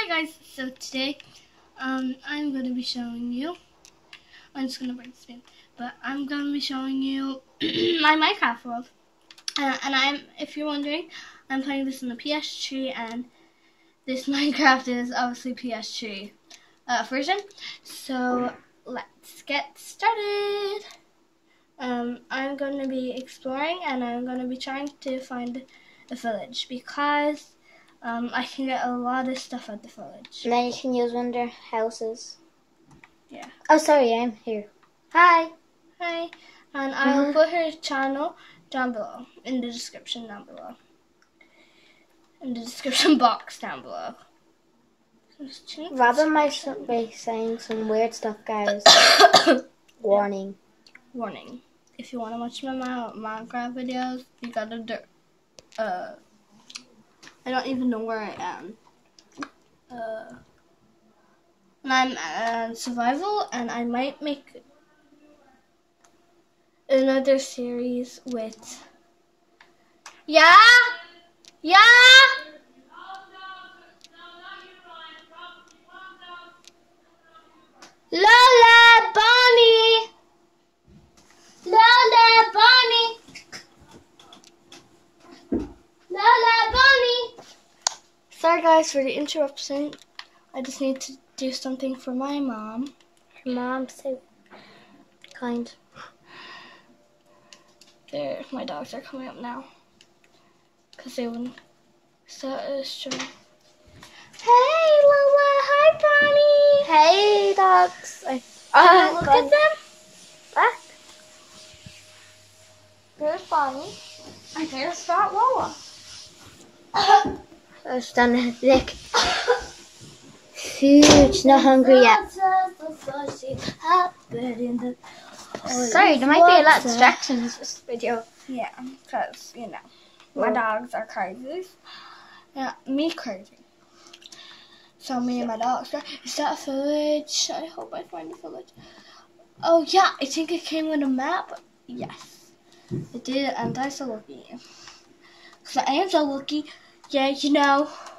Hi guys, so today I'm going to be showing you, I'm just going to break the spin, but I'm going to be showing you my Minecraft world. If you're wondering, I'm playing this on the PS3, and this Minecraft is obviously PS3 version. So let's get started. I'm going to be exploring, and I'm going to be trying to find a village because I can get a lot of stuff at the village. And then you can use one of their houses. Yeah. Oh, sorry, I'm here. Hi. Hi. And I'll put her channel down below, in the description down below. In the description box down below. Robin might be saying some weird stuff, guys. Warning. Warning. If you want to watch my Minecraft videos, you gotta do... I don't even know where I am. And I'm survival, and I might make another series with... Yeah? Yeah? Lola! Bonnie! Lola! Bonnie! Lola! Bonnie! Sorry guys for the interruption. I just need to do something for my mom. Her mom's so kind. There, my dogs are coming up now. Because they wouldn't start a stream. Hey Lola! Hi Bonnie! Hey, dogs. Look at them. Back. There's Bonnie. And there's Fat Lola. I've done it, Nick. Huge, not hungry yet. Sorry, there might be a lot of distractions in this video. Yeah, because, you know, my dogs are crazy. Yeah, me crazy. So me and my dogs are... Is that a village? I hope I find a village. Oh, yeah, I think it came with a map. Yes, it did, and I'm so lucky. Because I am so lucky. Yeah, you know...